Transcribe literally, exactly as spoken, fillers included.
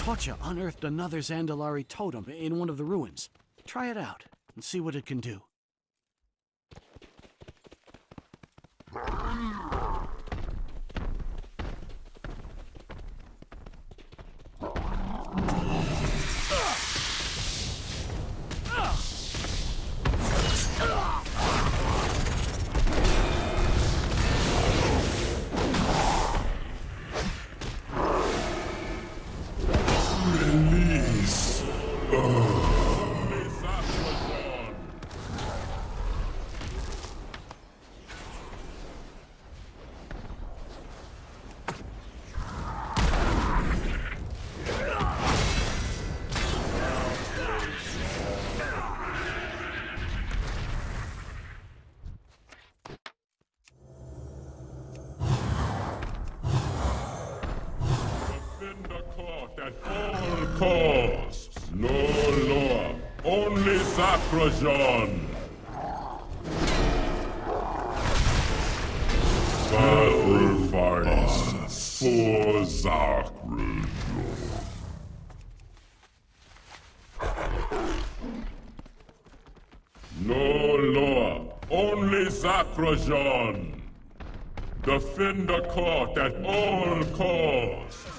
Kocha unearthed another Zandalari totem in one of the ruins. Try it out and see what it can do. Release. At all costs, no law, only Sakrajan. Sacrifice for Sakrajan. No law, only Sakrajan. Defend the court at all costs.